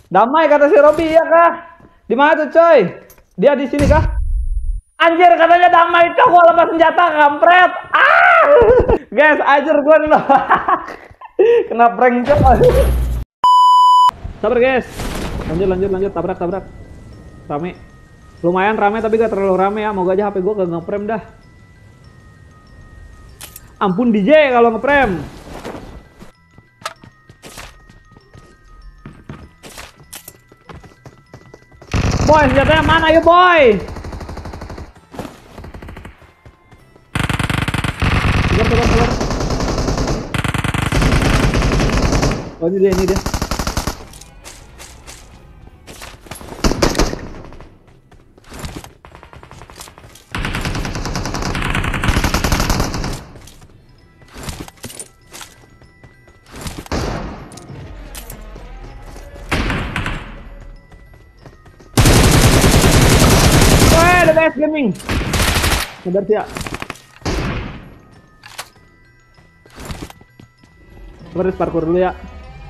Damai kata si Robi, iya kah? Di mana tuh coy? Dia di sini kah? Anjir katanya damai cok, gua lepas senjata kampret. Ah! Guys, anjir gua nih loh. Kena prank cok. Sabar guys. Lanjut tabrak. Rame. Lumayan rame tapi gak terlalu rame ya. Moga aja HP gua gak ngeprem dah. Ampun DJ kalau ngeprem. Boy, senjatanya mana yuk boy? Sabar. Oh ini dia. Guys gaming. Sabar sih ya. Sabar parkour dulu ya.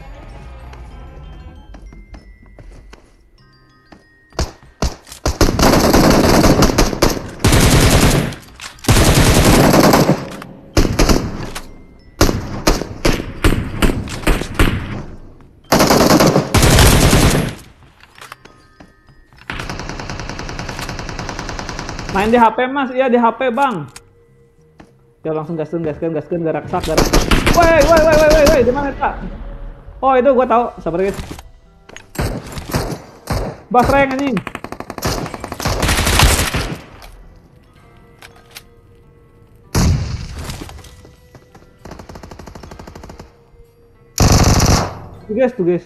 Main di HP mas, iya di HP bang. Ya langsung gaskan garak sak. Woi, di mana kak? Oh itu gua tahu, sabar guys. Bas rank anjing. Tuh guys.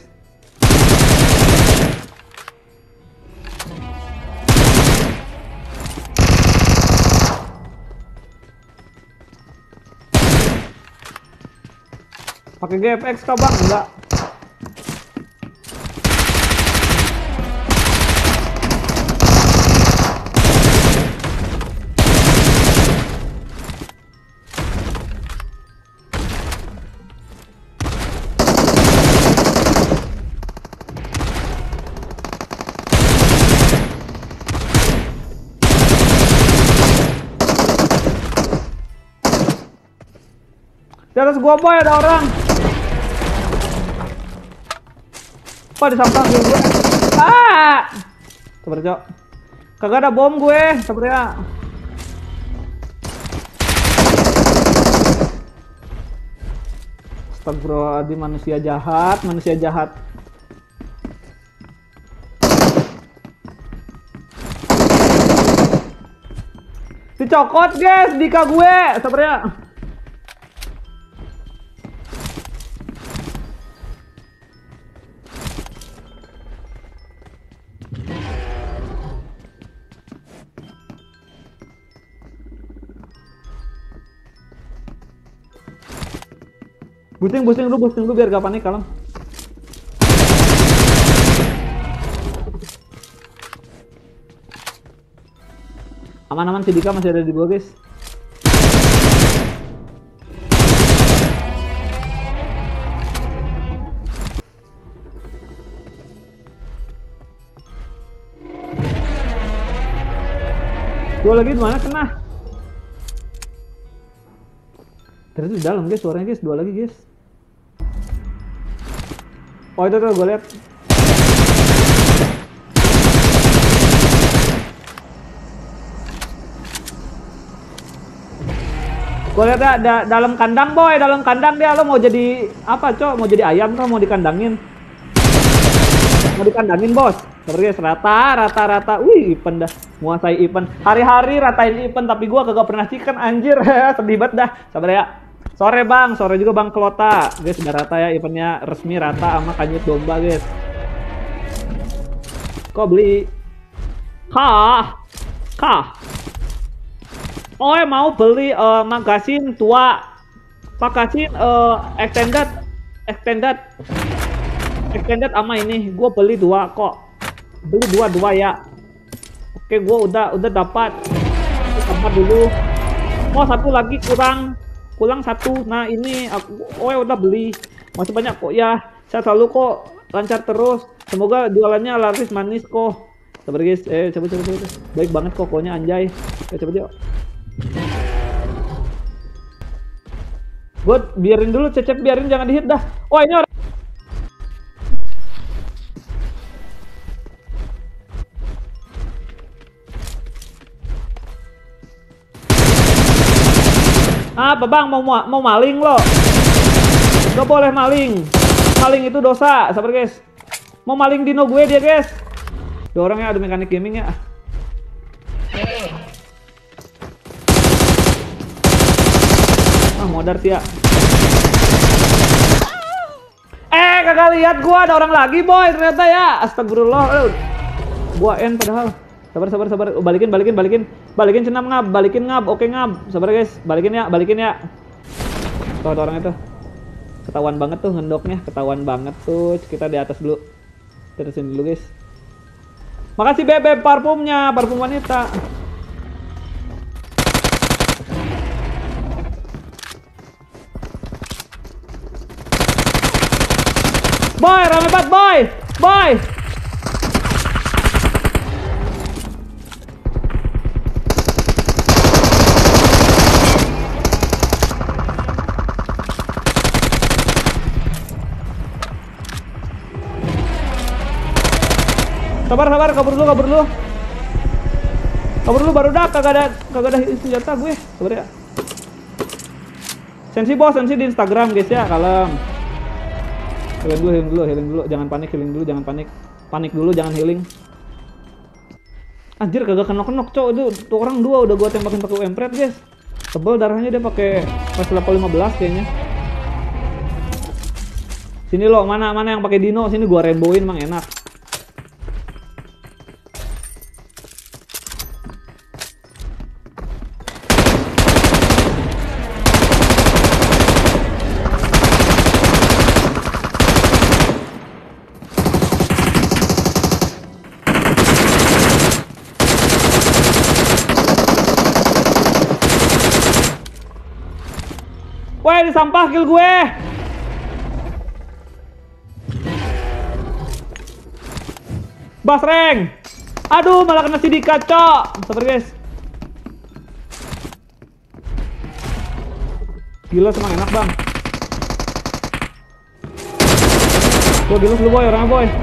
Pakai GFX kah bang? Enggak. Di atas gua boy ada orang. Apa di samping gue? Ah! Sabar, Cok. Kagak ada bom gue, sabar ya. Astagfirullahaladzim, manusia jahat. Dicokot, guys, dika gue, sabar ya. Boosting dulu biar gak panik kalem. Aman si Dika masih ada di bawah guys. Dua lagi di mana kena? Terus di dalam guys, suaranya guys, dua lagi guys. Oh itu tuh gue lihat. Gue lihat ya dalam kandang boy, dalam kandang dia. Lo mau jadi apa cok? Mau jadi ayam kah? Mau dikandangin? Mau dikandangin bos? Seperti guys, rata. Wih, event dah, menguasai event. Hari-hari ratain event, tapi gua kagak pernah chicken anjir. Sedih banget dah. Sabar ya. Sore juga bang Kelota. Guys, udah rata ya eventnya, resmi rata sama kanyut domba guys. Kok beli? Kah? Oh ya mau beli magasin tua. Magasin extended sama ini. Gua beli dua kok. Beli dua ya. Oke, gua udah dapat. Tambah dulu. Oh, satu lagi kurang satu. Nah, ini aku udah beli. Masih banyak kok ya. Saya selalu kok lancar terus. Semoga jualannya laris manis kok. Sabar guys. Coba. Baik banget kokonya anjay. Coba yuk. Gue biarin dulu, Cecep biarin, jangan dihit dah. Wah ini orang. Apa bang, mau maling lo? Gak boleh maling. Maling itu dosa. Sabar guys. Mau maling dino gue dia guys. Dua orangnya ada mekanik gaming ya. Modar sih ya. Kagak lihat gua ada orang lagi boy ternyata ya. Astagfirullah. Gua N padahal. Sabar. Balikin senam ngab, balikin ngab. Oke ngab. Sabar guys. Balikin ya. Tuh ada orang itu. Ketahuan banget tuh ngendoknya, ketahuan banget tuh. Kita di atas dulu. Terusin dulu guys. Makasih bebek parfumnya, parfum wanita. Boy, rame banget boy. Sabar, kabur dulu. Kabur dulu baru dah, kagak ada senjata gue. Sabar ya. Sensi bos, sensi di Instagram guys ya, kalem. Healing dulu, jangan panik, jangan panik. Panik dulu, jangan healing. Anjir kagak kenok cok, itu tuh orang dua udah gua tembakin pakai UMP guys. Tebel darahnya dia pakai pas level 15 kayaknya. Sini lo, mana yang pakai dino, sini gua rainbowin mang enak. Woi, di sampah kill gue. Basreng. Aduh, malah kena sidika, cok. Sabar guys. Gila semang enak, Bang. Tuh, gila lu boy, orangnya boy.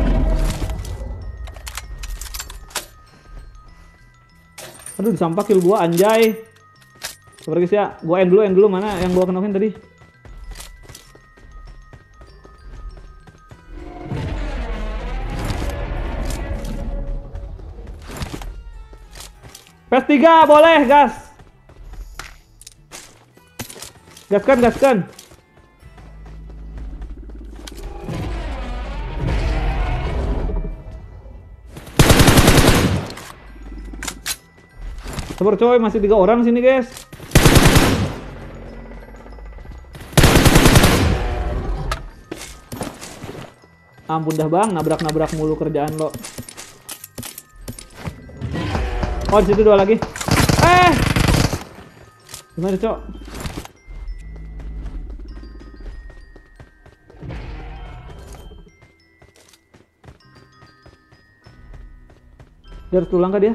Aduh, di sampah kill gua anjay. Sabar guys ya, gua end dulu mana yang gua kenokin tadi. PS3 boleh, gas. Gaskan. Sabar coy, masih 3 orang sini guys. Ampun dah bang, nabrak mulu kerjaan lo. Oh, di situ 2 lagi. Gimana, cok? Dia harus pulang kah dia?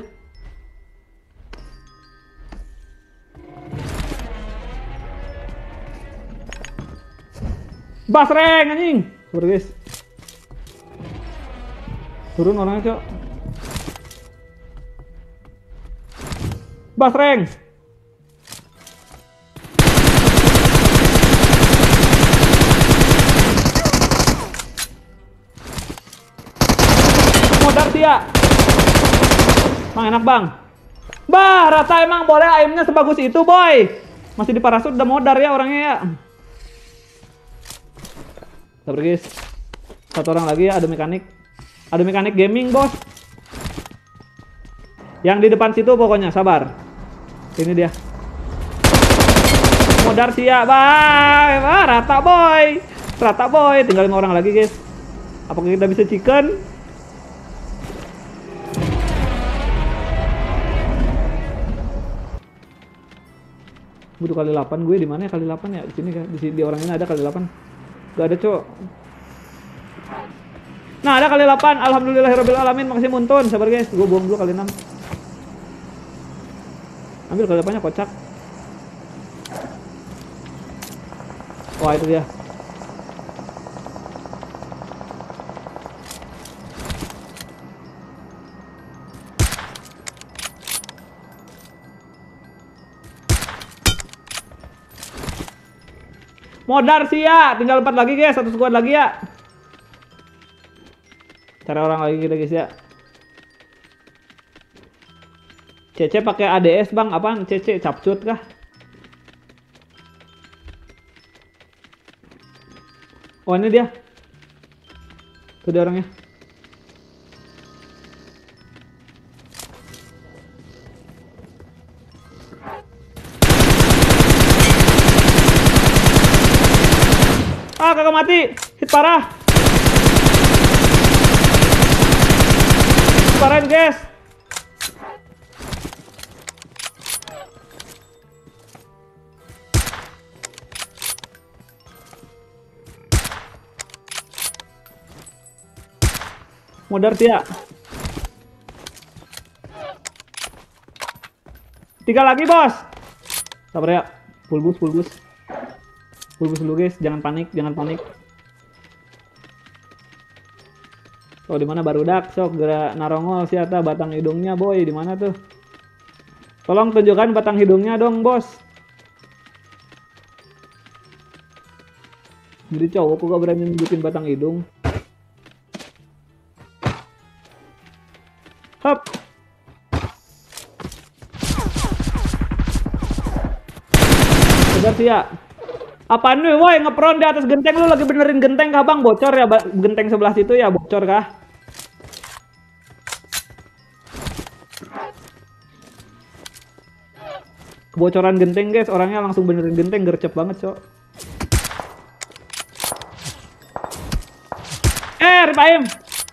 Basreng anjing. Sabar guys. Turun orangnya, cok. Basreng. Modar dia. Mang enak bang. Bah, rata emang boleh aimnya sebagus itu boy. Masih di parasut udah modar ya orangnya ya. Sabar guys. 1 orang lagi ya, ada mekanik. Ada mekanik gaming bos. Yang di depan situ pokoknya, sabar. Ini dia. Modar siap, bye. Rata boy. Tinggal 5 orang lagi guys. Apakah kita bisa chicken? Butuh kali 8 gue di mana ya kali 8 ya? Di sini kan. Di orang ini ada kali 8. Gak ada, cok. Nah, ada kali 8. Alhamdulillahirabbil alamin. Makasih Muntun. Sabar guys, gue buang dulu kali 6. Ambil kali 8-nya kocak. Wah, itu dia. Modar sih ya, tinggal 4 lagi guys, 1 squad lagi ya. Cari orang lagi guys ya. CC pakai ADS bang, apaan? CC capcut kah? Oh ini dia. Tuh dia orangnya. Ah, kakak mati. Hit parah. Hit parahin, guys. Modar sih ya. 3 lagi, bos. Sabar ya. Full boost, full boost. Full boost dulu guys, jangan panik, jangan panik. Oh, di mana barudak? Sok gerak narongol siata batang hidungnya, boy. Di mana tuh? Tolong tunjukkan batang hidungnya dong, bos. Jadi cowok kok gak berani nunjukin batang hidung. Hop. Udah sih ya. Apaan nih, woi, ngepron di atas genteng, lu lagi benerin genteng kah bang? Bocor ya, genteng sebelah situ ya, bocor kah? Kebocoran genteng guys, orangnya langsung benerin genteng, gercep banget cok. Repaim.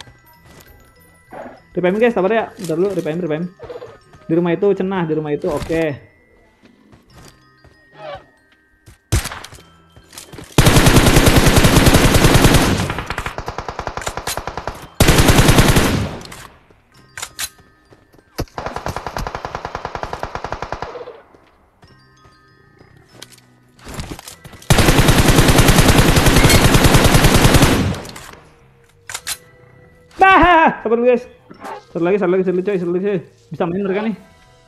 Repaim guys, sabar ya, bentar dulu, repaim. Di rumah itu cenah, di rumah itu oke. Sabar guys. Satu lagi coy. Bisa main mereka nih.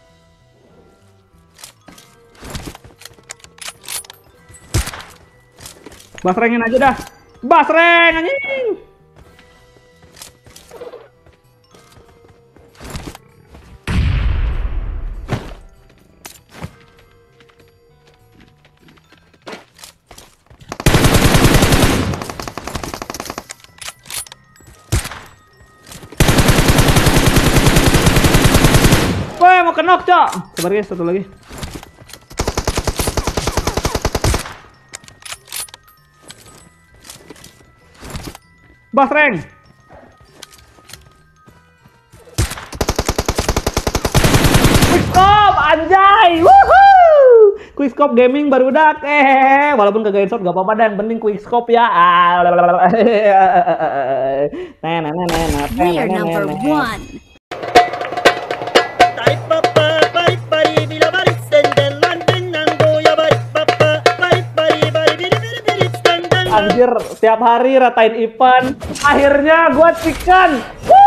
Basrengin aja dah. Basreng anjing. Mau kenok cok. Sabar guys, satu lagi. Basreng. Quickscope anjay. Woohoo. Quickscope gaming barudak. Walaupun kagak headshot gak apa-apa dan penting quickscope ya. We are number 1. Anjir, setiap hari ratain event. Akhirnya gua chicken.